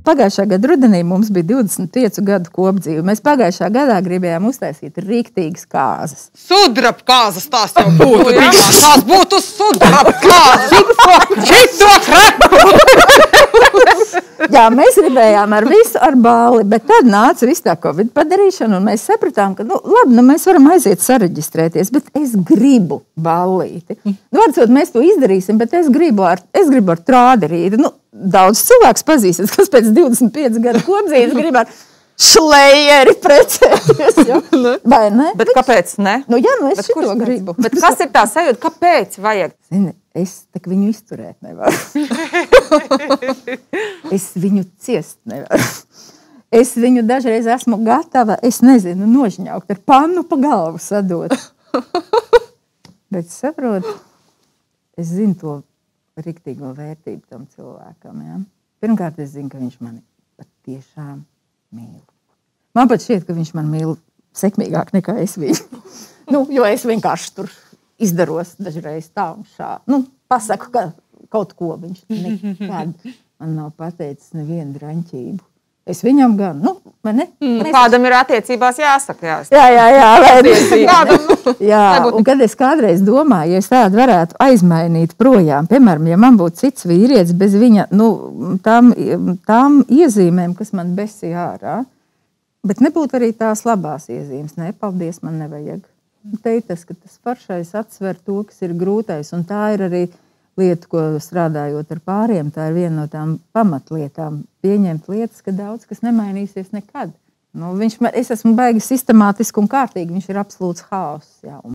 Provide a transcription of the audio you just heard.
pagājušā gada rudenī mums bija 25 gadu kopdzīve. Mēs pagājušā gadā gribējām uztaisīt rīktīgas kāzas. Sudrabkāzas tās jau būtu, jā? Tās būtu sudrabkāzas. Šito krepu! Jā, mēs gribējām ar visu, ar balli, bet tad nāca viss tā Covid padarīšana, un mēs sapratām, ka, labi, mēs varam aiziet sareģistrēties, bet es gribu ballīti. Varbūt mēs to izdarīsim, bet es gribu ar trāderīti. Daudz cilvēks pazīstas, kas pēc 25 gadu kopdzīves grib ar šlejeri precēties. Vai ne? Bet kāpēc ne? Es šito gribu. Bet kas ir tā sajūta? Kāpēc vajag? Zini, es tak viņu izturēt nevaru. Es viņu ciest nevaru. Es viņu dažreiz esmu gatava, es nezinu, nožņaukt ar pannu pa galvu sadot. Bet saprot, es zinu to riktīgo vērtību tam cilvēkam. Ja? Pirmkārt, es zinu, ka viņš mani patiešām mīl. Man pat šķiet, ka viņš man mīl sekmīgāk nekā es viņu. Jo es vienkārši tur izdaros dažreiz tā un šā. Pasaku, ka kaut ko viņš nekad man nav pateicis nevienu draņķību. Es viņam gan, vai ne? Kādam ir attiecībās jāsaka, Jā, un kad es kādreiz domāju, ja es tādu varētu aizmainīt projām, piemēram, ja man būtu cits vīrietis bez viņa, tām iezīmēm, kas man besīja ārā, bet nebūtu arī tās labās iezīmes. Nē, paldies, man nevajag. Te ir tas, ka tas paršais atsver to, kas ir grūtais, un tā ir arī lieta, ko strādājot ar pāriem, tā ir viena no tām pamatlietām. Pieņemt lietas, ka daudz kas nemainīsies nekad. Es esmu baigi sistemātiski un kārtīgi, viņš ir absolūts haoss.